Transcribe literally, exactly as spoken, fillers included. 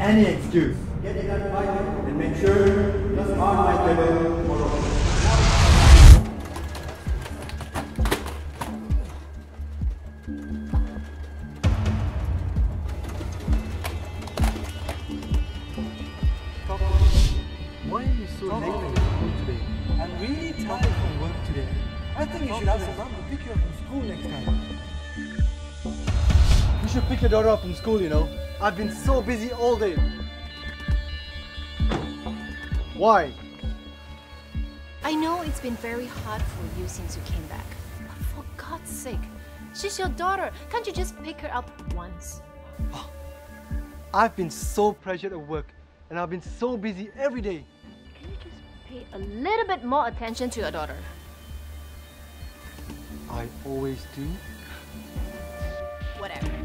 any excuse. Get it done right and make sure the smart light level tomorrow. Why are you so late from school today? I'm really tired from work today. I think you should ask your mom to pick you up from school next time. You should pick your daughter up from school, you know. I've been so busy all day. Why? I know it's been very hard for you since you came back. But for God's sake, she's your daughter. Can't you just pick her up once? Oh, I've been so pressured at work and I've been so busy every day. Can you just pay a little bit more attention to your daughter? I always do. Whatever.